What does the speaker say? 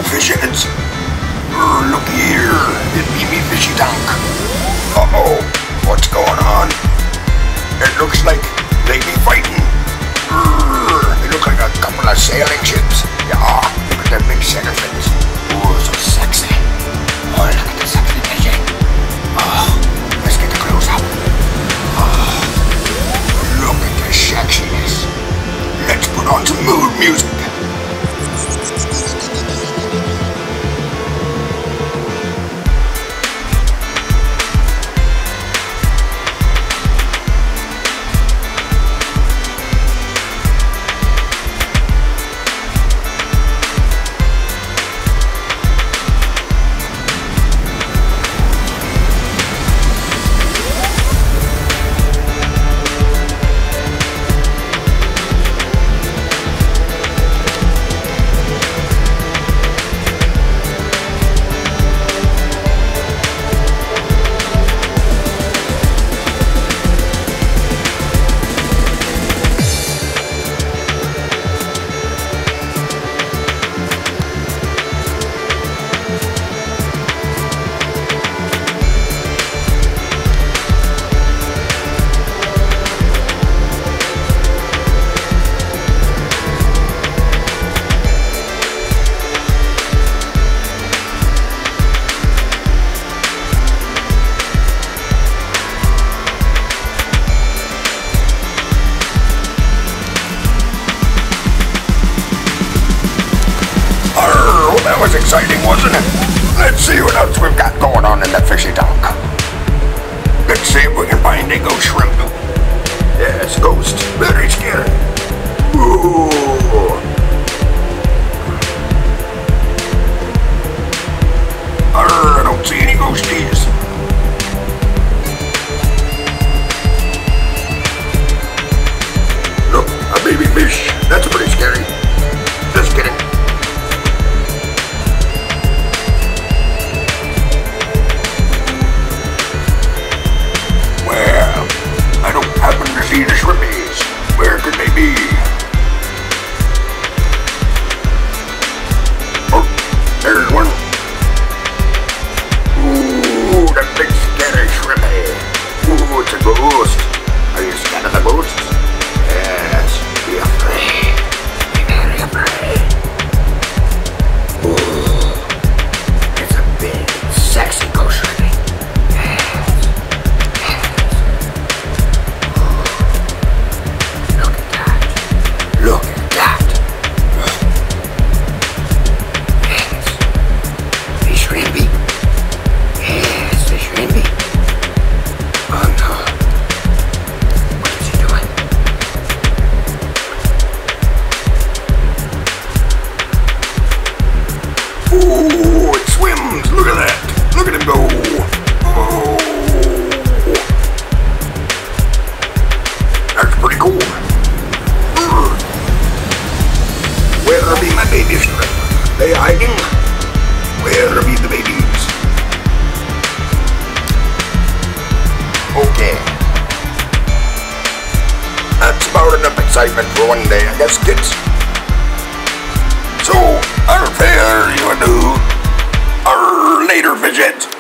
fish heads. Look here, it be me fishy tank. Uh-oh, what's going on? It looks like they be fighting. They look like a couple of sailing ships. Yeah, look at them big Sailfins. Oh, so sexy. Oh, look at the sexy fishing. Oh, let's get the close up. Oh, look at the sexiness. Let's put on some mood music. That was exciting, wasn't it? Let's see what else we've got going on in the fishy tank. Let's see if we can find a ghost shrimp. Yes, ghost. Very scary. Ooh. I don't see any ghosties. Look, a baby fish. That's pretty scary. Just kidding. See the shrimpies. Where could they be? Oh, there's one. Ooh, that big scary shrimpy. Ooh, it's a ghost. Are you scared of the ghosts? Yes, be afraid. Be very afraid. Ooh, it's a big, sexy ghost shrimpy. Look at that. Yes. The shrimpy. Yes, the shrimpy. Oh no. What is he doing? Ooh, it swims. Look at that. Look at him go. Oh. That's pretty cool. Where be my baby shrimp? They hiding? Where be the babies? Okay. That's about enough excitement for one day, I guess, kids. So, I'll fare you adieu. Later, fidget.